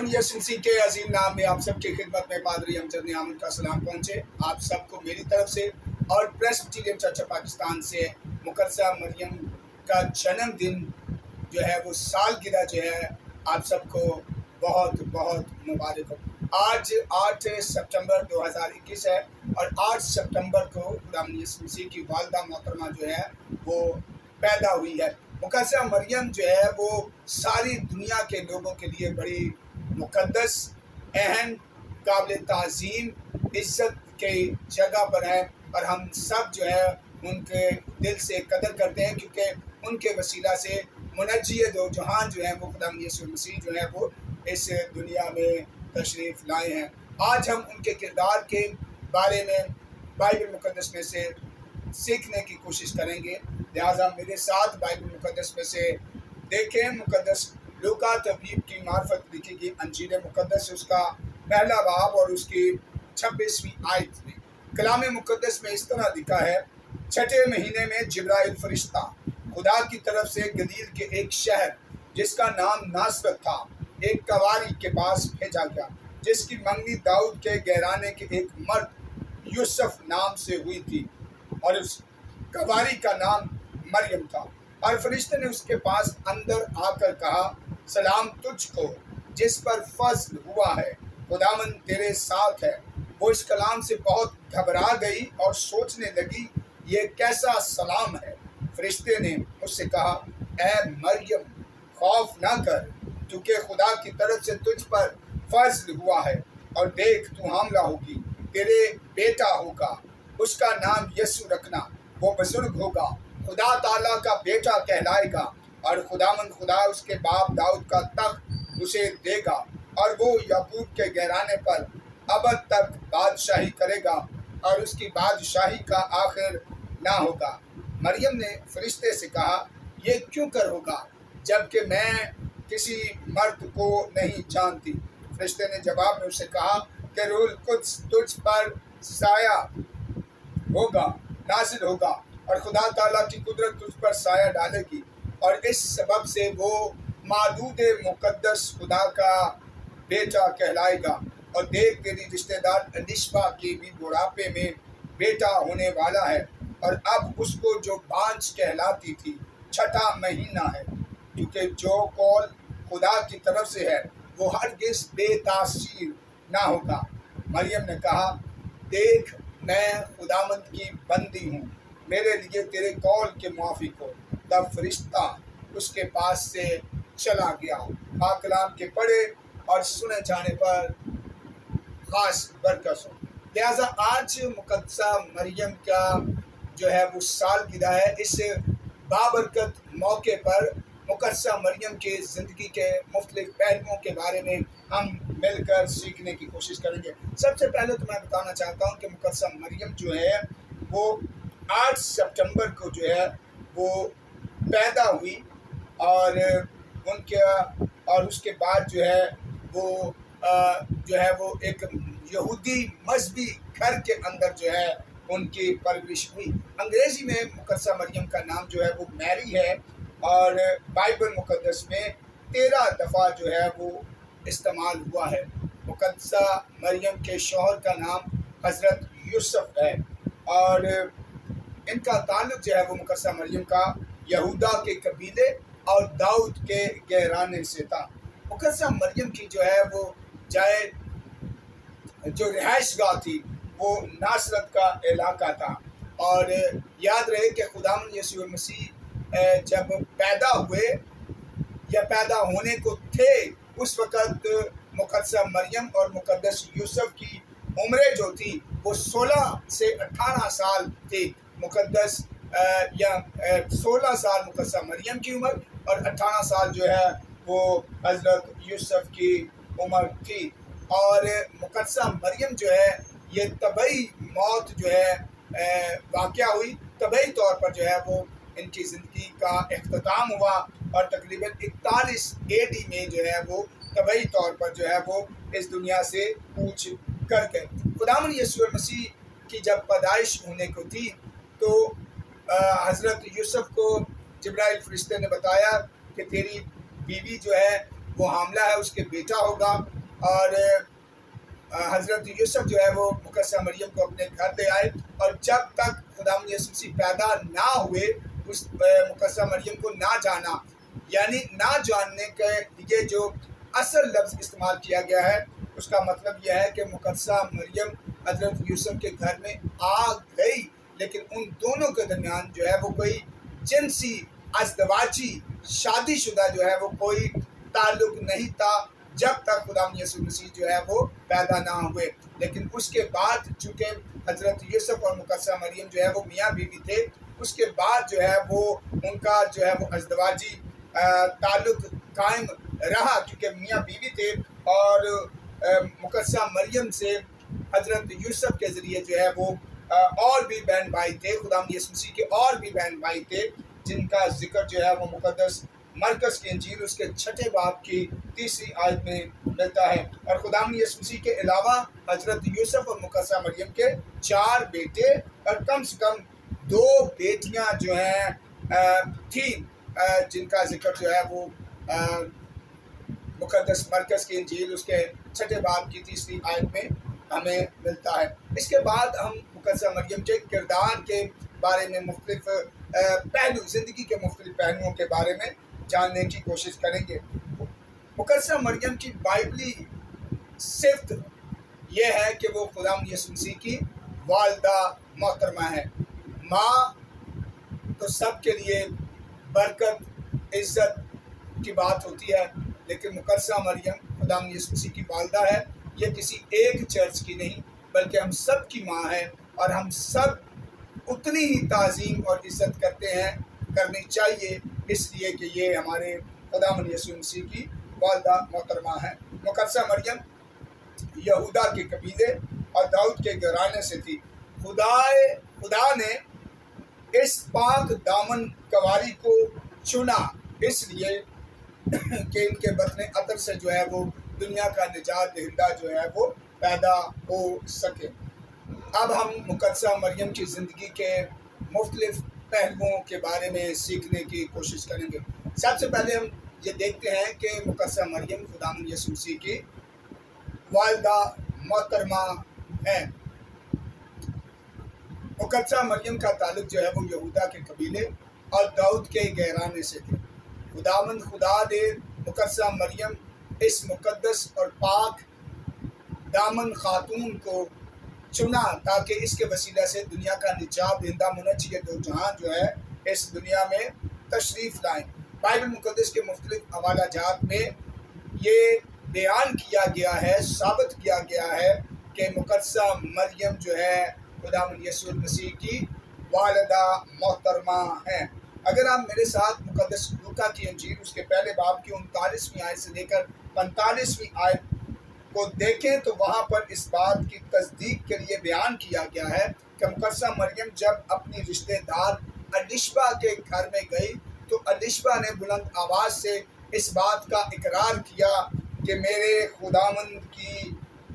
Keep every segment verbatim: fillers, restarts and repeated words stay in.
खुदावंद यीशु मसीह के अजीम नाम में आप सबकी खिदमत में पादरी अमजद नियामत का सलाम पहुँचे आप सबको मेरी तरफ से और प्रेस्बिटेरियन चर्च ऑफ पाकिस्तान से मुकद्दसा मरियम का जन्मदिन जो है वो सालगिरह जो है आप सबको बहुत बहुत मुबारक हो। आज आठ सितंबर दो हज़ार इक्कीस है और आठ सितंबर को खुदावंद यीशु मसीह की वालिदा मोहतरमा जो है वो पैदा हुई है। मुकद्दसा मरियम जो है वो सारी दुनिया के लोगों के लिए बड़ी मुकद्दस, अहम, काबिल ताज़ीम, इज़्ज़त के जगह पर है और हम सब जो है उनके दिल से कदर करते हैं क्योंकि उनके वसीला से मुनज्जी दो जहान जो है वो खुदावंद यीशु मसीह जो है वो इस दुनिया में तशरीफ़ लाए हैं। आज हम उनके किरदार के बारे में बाइबल मुक़द्दस में से सीखने की कोशिश करेंगे, लिहाजा मेरे साथ बाइबल मुक़द्दस में से देखें। मुक़द्दस लूका तबीब की मार्फत लिखी गई अंजील मुक़द्दस उसका पहला बाब और उसकी छब्बीसवीं आयत में कलाम मुक़द्दस में इस तरह लिखा है, छठे महीने में जिब्राइल फरिश्ता खुदा की तरफ से गलील के एक शहर जिसका नाम नासरत था एक कवारी के पास भेजा गया जिसकी मंगनी दाऊद के घराने के एक मर्द यूसुफ नाम से हुई थी और उस कवारी का नाम मरियम था। और फरिश्ते ने उसके पास अंदर आकर कहा, सलाम तुझको जिस पर फज़ल हुआ है, खुदावंद तेरे साथ है। वो इस कलाम से बहुत घबरा गई और सोचने लगी ये कैसा सलाम है। फरिश्ते ने उससे कहा, ए मरियम खौफ ना कर क्योंकि खुदा की तरफ से तुझ पर फज़ल हुआ है और देख तू हामला होगी, तेरे बेटा होगा, उसका नाम यीशु रखना। वो बुजुर्ग होगा, खुदा ताला का बेटा कहलाएगा और खुदावंद खुदा उसके बाप दाऊद का तख्त उसे देगा और वो याकूब के घराने पर अबद तक बादशाही करेगा और उसकी बादशाही का आखिर ना होगा। मरियम ने फरिश्ते से कहा, ये क्यों कर होगा जबकि मैं किसी मर्द को नहीं जानती। फरिश्ते ने जवाब में उससे कहा कि रूह कुद्स तुझ पर साया होगा, नाज़िल होगा और खुदा ताला की कुदरत तुझ पर साया डालेगी और इस सबब से वो मादूद मुक़द्दस खुदा का बेटा कहलाएगा। और देख तेरी रिश्तेदार अलिशबा के भी बुढ़ापे में बेटा होने वाला है और अब उसको जो बांझ कहलाती थी छठा महीना है क्योंकि जो कौल खुदा की तरफ से है वो हरगिज़ बेतासीर ना होगा। मरियम ने कहा, देख मैं खुदावंद की बंदी हूँ, मेरे लिए तेरे कौल के मुआफिक हो। तब फरिश्ता उसके पास से चला गया। पाक कलाम के पढ़े और सुने जाने पर खास बरकत हो। लिहाजा आज मुकद्दसा मरियम का जो है वो सालगिरह है। इस बाबरकत मौके पर मुकद्दसा मरियम की ज़िंदगी के मुख्तलिफ पहलुओं के बारे में हम मिलकर सीखने की कोशिश करेंगे। सबसे पहले तो मैं बताना चाहता हूँ कि मुकद्दसा मरियम जो है वो आठ सितंबर को जो है वो पैदा हुई और उनके और उसके बाद जो है वो आ, जो है वो एक यहूदी मजहबी घर के अंदर जो है उनकी परवरिश हुई। अंग्रेज़ी में मुकद्दसा मरियम का नाम जो है वो मैरी है और बाइबल मुक़द्दस में तेरह दफ़ा जो है वो इस्तेमाल हुआ है। मुकद्दसा मरियम के शौहर का नाम हज़रत यूसुफ है और इनका ताल्लुक़ जो है वो मुकद्दसा मरियम का यहूदा के कबीले और दाऊद के घराने से था। मुकद्दसा मरियम की जो है वो जाए जो रिहाइश गाह थी वो नासरत का इलाका था और याद रहे कि खुदावंद यीशु मसीह जब पैदा हुए या पैदा होने को थे उस वक़्त मुकद्दसा मरियम और मुकद्दस यूसुफ की उम्रें जो थी वो सोलह से अठारह साल थी। मुकद्दस या सोलह साल मुकद्दसा मरियम की उम्र और अठारह साल जो है वो हज़रत यूसुफ की उम्र थी। और मुकद्दसा मरियम जो है ये तबई मौत जो है वाक़या हुई, तबई तौर पर जो है वो इनकी ज़िंदगी का इख्तिताम हुआ और तकरीबन इकतालीस ए डी में जो है वो तबई तौर पर जो है वो इस दुनिया से कूच कर गए। खुदावंद यीशु मसीह की जब पैदाइश होने को थी तो हज़रत यूसुफ को जिब्राइल फरिश्ते ने बताया कि तेरी बीवी जो है وہ حاملہ ہے، اس کے بیٹا ہوگا، اور حضرت یوسف جو ہے وہ مقدسہ مریم کو اپنے گھر لے آئے، اور جب تک خداوند یسوع مسیح پیدا نہ ہوئے اس مقدسہ مریم کو نہ جانا، یعنی نہ جاننے کے لیے جو اصل لفظ استعمال کیا گیا ہے اس کا مطلب یہ ہے کہ مقدسہ مریم حضرت یوسف کے گھر میں آ گئی، لیکن ان دونوں کے درمیان جو ہے وہ کوئی جنسی ازدواجی شادی شدہ جو ہے وہ کوئی تعلق نہیں تھا جب تک خداوند یسوع مسیح جو ہے وہ پیدا نہ ہوئے۔ لیکن اس کے بعد چونکہ حضرت یوسف اور مقدسہ مریم جو ہے وہ میاں بیوی تھے، اس کے بعد جو ہے وہ ان کا جو ہے وہ ازدواجی تعلق قائم رہا، کیونکہ میاں بیوی تھے، اور مقدسہ مریم سے حضرت یوسف کے ذریعے جو ہے وہ اور بھی بہن بھائی تھے، خداوند یسوع مسیح کے اور بھی بہن بھائی تھے جن کا ذکر جو ہے وہ مقدس مرکز کی انجیل اس کے چھٹے باب کی تیسری آیت میں ملتا ہے۔ اور خداوند یسوع مسیح کے علاوہ حضرت یوسف اور مقدسہ مریم کے چار بیٹے اور کم سے کم دو بیٹیاں جو ہیں تھیں جن کا ذکر جو ہے وہ مقدس مرکز کی انجیل اس کے چھٹے باب کی تیسری آیت میں ہمیں ملتا ہے۔ اس کے بعد ہم مقدسہ مریم کے کردار کے بارے میں مختلف پہلو، زندگی کے مختلف پہلوؤں کے بارے میں جاننے کی کوشش کریں گے۔ مقدسہ مریم کی بائبلی صفت یہ ہے کہ وہ خداوند یسوع مسیح کی والدہ محترمہ ہے۔ ماں تو سب کے لیے برکت عزت کی بات ہوتی ہے، لیکن مقدسہ مریم خداوند یسوع مسیح کی والدہ ہے۔ یہ کسی ایک چرچ کی نہیں بلکہ ہم سب کی ماں ہے، اور ہم سب اتنی ہی تعظیم اور عزت کرتے ہیں، کرنی چاہیے، اس لیے کہ یہ ہمارے خداوند یسوع مسیح کی والدہ محترمہ ہے۔ مقدسہ مریم یہودا کے قبیلے اور داؤد کے گھرانے سے تھی۔ خدا خدا نے اس پاک دامن کنواری کو چنا اس لیے کہ ان کے بطن عطر سے جو ہے وہ دنیا کا نجات دہندہ جو ہے وہ پیدا ہو سکے۔ اب ہم مقدسہ مریم کی زندگی کے مختلف پہلوؤں کے بارے میں سیکھنے کی کوشش کریں گے۔ سب سے پہلے ہم یہ دیکھتے ہیں کہ مقدسہ مریم خداوند یسوع مسیح کی والدہ محترمہ ہے۔ مقدسہ مریم کا تعلق جو ہے وہ یہودا کے قبیلے اور داؤد کے گھرانے سے تھے۔ خداوند خدا نے مقدسہ مریم اس مقدس اور پاک دامن خاتون کو چنا تاکہ اس کے وسیلہ سے دنیا کا نجات دہندہ منجی دو جہاں جو ہے اس دنیا میں تشریف لائیں۔ بائبل مقدس کے مختلف حوالہ جات میں یہ بیان کیا گیا ہے، ثابت کیا گیا ہے کہ مقدسہ مریم جو ہے خداوند یسوع مسیح کی والدہ محترمہ ہیں۔ اگر آپ میرے ساتھ مقدس لوکا کی انجیل اس کے پہلے باب کی انتالیسویں آیت سے لے کر پینتالیسویں آیت کو دیکھیں تو وہاں پر اس بات کی تصدیق کے لیے بیان کیا گیا ہے کہ مقدسہ مریم جب اپنی رشتہ دار الیشبا کے گھر میں گئی تو الیشبا نے بلند آواز سے اس بات کا اقرار کیا کہ میرے خداوند کی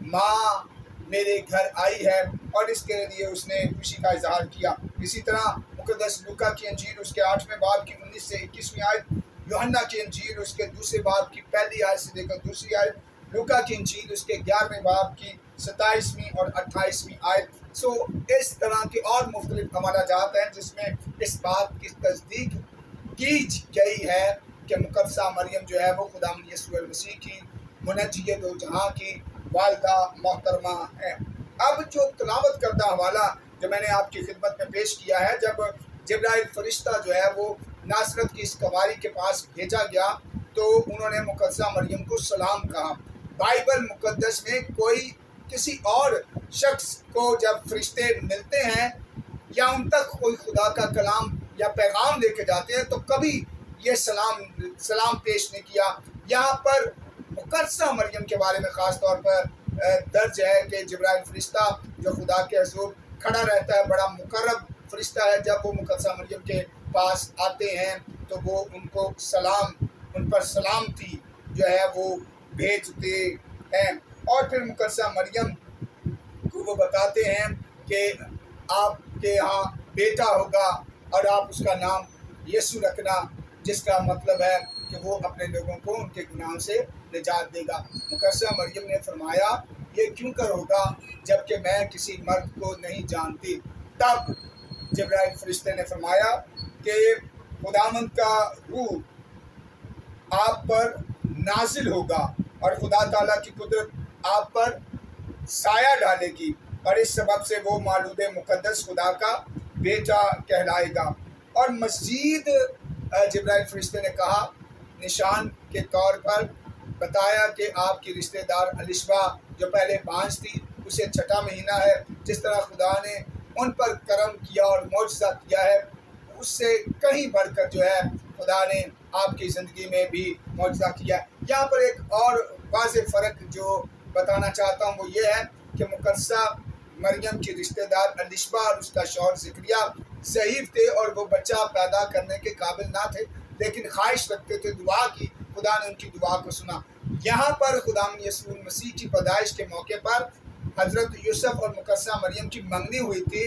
ماں میرے گھر آئی ہے، اور اس کے لیے اس نے خوشی کا اظہار کیا۔ اسی طرح مقدس لوکا کی انجیل اس کے آٹھویں باب کی انیس سے اکیسویں آیت، یوحنا کی انجیل اس کے دوسرے باب کی پہلی آیت سے لے کر دوسری آیت، لوکا کی انجیل اس کے گیارہویں باب کی ستائیسویں اور اٹھائیسویں آیت۔ سو اس طرح کے اور مختلف حوالہ جات ہیں جس میں اس بات کی تصدیق کی گئی ہے کہ مقدسہ مریم جو ہے وہ خداوند یسوع مسیح کی منجی دو جہاں کی والدہ محترمہ ہے۔ اب جو تلاوت کردہ حوالہ جو میں نے آپ کی خدمت میں پیش کیا ہے، جب جبرائیل فرشتہ جو ہے وہ ناصرت کی اس کنواری کے پاس بھیجا گیا تو انہوں نے مقدسہ مریم کو سلام کہا۔ بائبل مقدس میں کوئی کسی اور شخص کو جب فرشتے ملتے ہیں یا ان تک کوئی خدا کا کلام یا پیغام لے کے جاتے ہیں تو کبھی یہ سلام سلام پیش نہیں کیا۔ یہاں پر مقدسہ مریم کے بارے میں خاص طور پر درج ہے کہ جبرائیل فرشتہ جو خدا کے حضور کھڑا رہتا ہے، بڑا مقرب فرشتہ ہے، جب وہ مقدسہ مریم کے پاس آتے ہیں تو وہ ان کو سلام ان پر سلامتی جو ہے وہ بھیجتے ہیں، اور پھر مقدسہ مریم کو وہ بتاتے ہیں کہ آپ کے ہاں بیٹا ہوگا اور آپ اس کا نام یسوع رکھنا، جس کا مطلب ہے کہ وہ اپنے لوگوں کو ان کے گناہوں سے نجات دے گا۔ مقدسہ مریم نے فرمایا یہ کیوں کر ہوگا جبکہ میں کسی مرد کو نہیں جانتی۔ تب جبرائیل فرشتے نے فرمایا کہ خداوند کا روح آپ پر نازل ہوگا اور خدا تعالیٰ کی قدرت آپ پر سایہ ڈالے گی، اور اس سبب سے وہ مولود مقدس خدا کا بیٹا کہلائے گا۔ اور مزید جبرائیل فرشتے نے کہا، نشان کے طور پر بتایا کہ آپ کی رشتہ دار الشبا جو پہلے بانجھ تھی، اسے چھٹا مہینہ ہے۔ جس طرح خدا نے ان پر کرم کیا اور معجزہ کیا ہے، اس سے کہیں بڑھ کر جو ہے خدا نے آپ کی زندگی میں بھی معجزہ کیا ہے۔ یہاں پر ایک اور واضح فرق جو بتانا چاہتا ہوں وہ یہ ہے کہ مقدسہ مریم کی رشتہ دار الشبا اور اس کا شوہر زکریا ضعیف تھے اور وہ بچہ پیدا کرنے کے قابل نہ تھے، لیکن خواہش رکھتے تھے دعا کی، خدا نے ان کی دعا کو سنا۔ یہاں پر خدا یسوع مسیح کی پیدائش کے موقع پر حضرت یوسف اور مقدسہ مریم کی منگنی ہوئی تھی،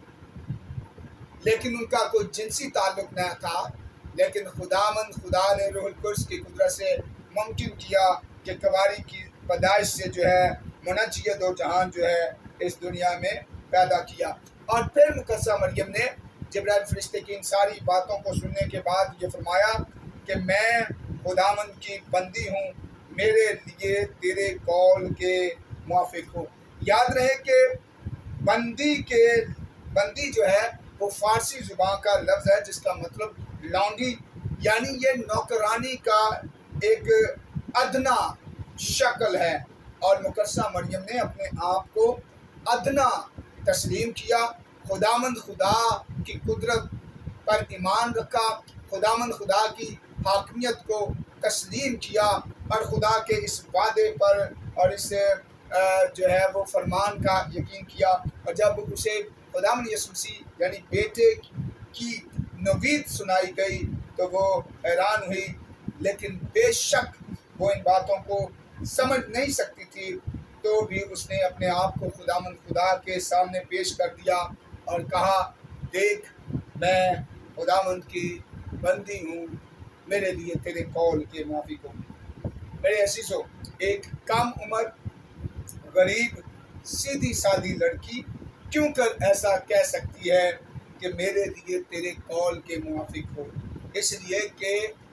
لیکن ان کا کوئی جنسی تعلق نہ تھا، لیکن خداوند خدا نے روح القدس کی قدرت سے ممکن کیا کہ کنواری کی پیدائش سے جو ہے منجی دو جہان جو ہے اس دنیا میں پیدا کیا۔ اور پھر مقدسہ مریم نے جبرائیل فرشتے کی ان ساری باتوں کو سننے کے بعد یہ فرمایا کہ میں خداوند کی بندی ہوں، میرے لیے تیرے قول کے موافق ہو۔ یاد رہے کہ بندی کے بندی جو ہے وہ فارسی زبان کا لفظ ہے جس کا مطلب لونڈی، یعنی یہ نوکرانی کا ایک ادنا شکل ہے، اور مقدسہ مریم نے اپنے آپ کو ادنا تسلیم کیا، خداوند خدا کی قدرت پر ایمان رکھا، خداوند خدا کی حاکمیت کو تسلیم کیا، اور خدا کے اس وعدے پر اور اس جو ہے وہ فرمان کا یقین کیا۔ اور جب اسے خداوند یسوع مسیح یعنی بیٹے کی نوید سنائی گئی تو وہ حیران ہوئی، لیکن بے شک وہ ان باتوں کو سمجھ نہیں سکتی تھی، تو بھی اس نے اپنے آپ کو خداوند خدا کے سامنے پیش کر دیا اور کہا، دیکھ میں خداوند کی بندی ہوں، میرے لیے تیرے قول کے موافق ہوں۔ میرے عزیزو، ایک کم عمر غریب سیدھی سادی لڑکی کیوں کر ایسا کہہ سکتی ہے کہ میرے لیے تیرے قول کے موافق ہو؟ اس لیے کہ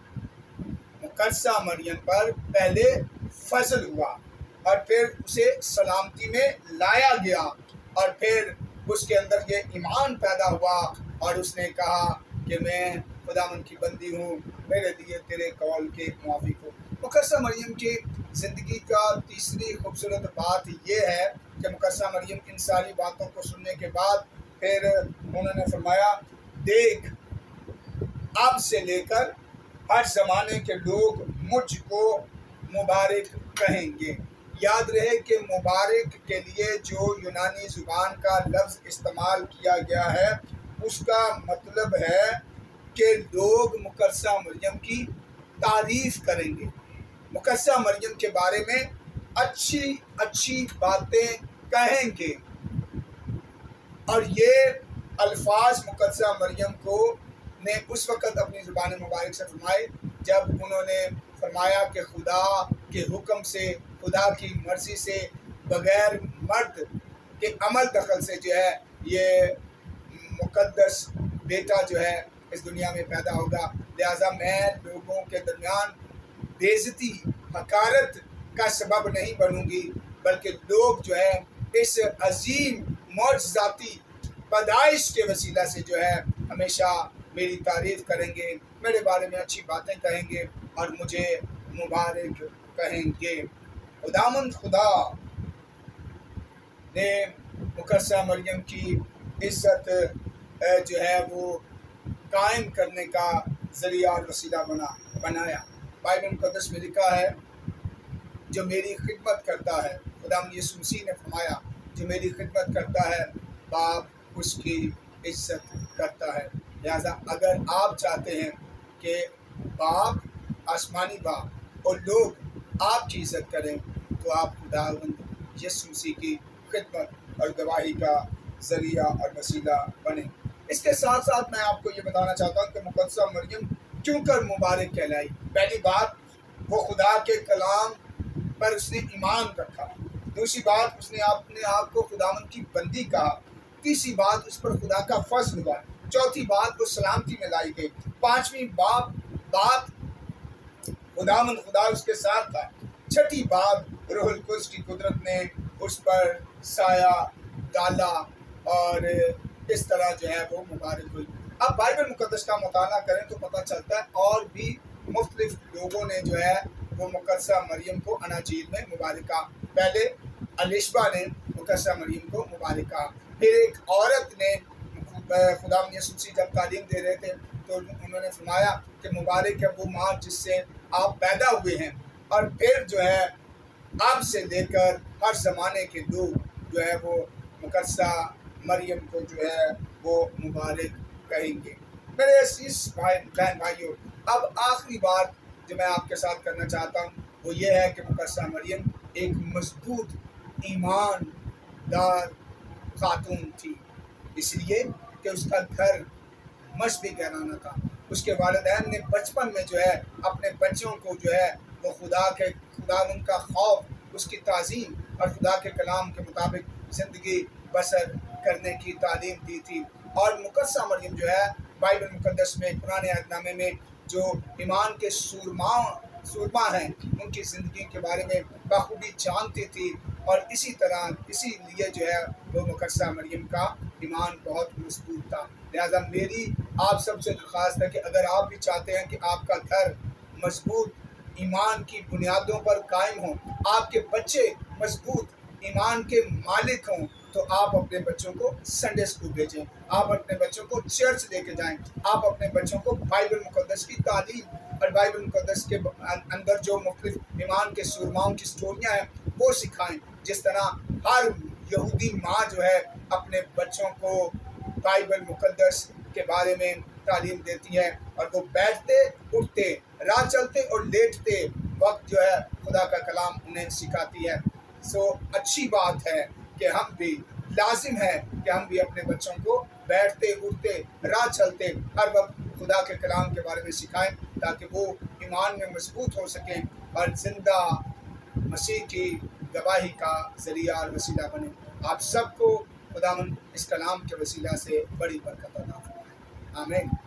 مقدسہ مریم پر پہلے فضل ہوا اور پھر اسے سلامتی میں لایا گیا، اور پھر اس کے اندر یہ ایمان پیدا ہوا اور اس نے کہا کہ میں خداوند کی بندی ہوں، میرے لیے تیرے قول کے موافق ہو۔ مقدسہ مریم کی زندگی کا تیسری خوبصورت بات یہ ہے کہ مقدسہ مریم ان ساری باتوں کو سننے کے بعد پھر انہوں نے فرمایا، دیکھ اب سے لے کر ہر زمانے کے لوگ مجھ کو مبارک کہیں گے۔ یاد رہے کہ مبارک کے لیے جو یونانی زبان کا لفظ استعمال کیا گیا ہے اس کا مطلب ہے کہ لوگ مقدسہ مریم کی تعریف کریں گے، مقدسہ مریم کے بارے میں اچھی اچھی باتیں کہیں گے۔ اور یہ الفاظ مقدسہ مریم کو نے اس وقت اپنی زبان مبارک سے فرمائے جب انہوں نے فرمایا کہ خدا کے حکم سے، خدا کی مرضی سے، بغیر مرد کے عمل دخل سے جو ہے یہ مقدس بیٹا جو ہے اس دنیا میں پیدا ہوگا، لہٰذا میں لوگوں کے درمیان بے عزتی حقارت کا سبب نہیں بنوں گی، بلکہ لوگ جو ہے اس عظیم معجزاتی پیدائش کے وسیلہ سے جو ہے ہمیشہ میری تعریف کریں گے، میرے بارے میں اچھی باتیں کہیں گے اور مجھے مبارک کہیں گے۔ خداوند خدا نے مقدسہ مریم کی عزت جو ہے وہ قائم کرنے کا ذریعہ اور وسیلہ بنا بنایا۔ بائبل مقدس میں لکھا ہے، جو میری خدمت کرتا ہے، خداوند یسوع مسیح نے فرمایا، جو میری خدمت کرتا ہے باپ اس کی عزت کرتا ہے۔ لہذا اگر آپ چاہتے ہیں کہ باپ، آسمانی باپ اور لوگ آپ کی عزت کریں تو آپ خداوند یسوع مسیح کی خدمت اور گواہی کا ذریعہ اور وسیلہ بنیں۔ اس کے ساتھ ساتھ میں آپ کو یہ بتانا چاہتا ہوں کہ مقدسہ مریم क्यों कर मुबारक कहलाई। पहली बात, वो खुदा के कलाम पर उसने ईमान रखा। दूसरी बात, उसने अपने आप को खुदावंद की बंदी कहा। तीसरी बात, उस पर खुदा का फज़्ल हुआ। चौथी बात, वो सलामती में लाई गई। पांचवी बात बात खुदावंद खुदा उसके साथ था। छठी बात, रूहुल कुद्स की कुदरत ने उस पर साया डाला और इस तरह जो है वो मुबारक हुई। अब बाइबल मुकद्दस का मुताला करें तो पता चलता है और भी मुख्तलिफ लोगों ने जो है वो मुकद्दसा मरियम को अनाजील में मुबारक कहा। पहले अलिशबा ने मुकद्दसा मरियम को मुबारक कहा। फिर एक औरत ने खुदावंद यीशु मसीह जब तालीम दे रहे थे तो उन्होंने फरमाया कि मुबारक है वो माँ जिससे आप पैदा हुए हैं। और फिर जो है अब से लेकर हर ज़माने के लोग जो है वो मुकद्दसा मरियम को जो है वो मुबारक कहेंगे। मेरे इस भाई बहन भाइयों, अब आखिरी बात जो मैं आपके साथ करना चाहता हूँ वो ये है कि मुकद्दसा मरियम एक मजबूत ईमानदार खातून थी, इसलिए कि उसका घर मजहबी घराना था। उसके वालिदैन ने बचपन में जो है अपने बच्चों को जो है वो खुदा के खुदावंद का खौफ, उसकी ताज़ीम और खुदा के कलाम के मुताबिक ज़िंदगी बसर करने की तालीम दी थी। और मुकद्दसा मरियम जो है बाइबल मुकद्दस में पुराने अहदनामे में जो ईमान के सूरमा सूरमा हैं उनकी ज़िंदगी के बारे में बखूबी जानती थी। और इसी तरह इसीलिए जो है वो मुकद्दसा मरियम का ईमान बहुत मजबूत था। लिहाजा मेरी आप सबसे दरख्वास्त है कि अगर आप भी चाहते हैं कि आपका घर मजबूत ईमान की बुनियादों पर कायम हो, आपके बच्चे मजबूत ईमान के मालिक हों, तो आप अपने बच्चों को संडे स्कूल भेजें, आप अपने बच्चों को चर्च लेके जाएं, आप अपने बच्चों को बाइबल मुकद्दस की तालीम और बाइबल मुकद्दस के अंदर जो मुख्तलिफ ईमान के सुरमाओं की स्टोरियाँ हैं वो सिखाएं। जिस तरह हर यहूदी माँ जो है अपने बच्चों को बाइबल मुकद्दस के बारे में तालीम देती है और वो बैठते उठते राह चलते और लेटते वक्त जो है खुदा का कलाम उन्हें सिखाती है। सो अच्छी बात है कि हम भी लाजिम है कि हम भी अपने बच्चों को बैठते उठते राह चलते हर वक्त खुदा के कलाम के बारे में सिखाएं ताकि वो ईमान में मजबूत हो सकें और ज़िंदा मसीह की गवाही का ज़रिया और वसीला बने। आप सबको खुदावंद इस कलाम के वसीला से बड़ी बरकत अता फरमाए। आमीन।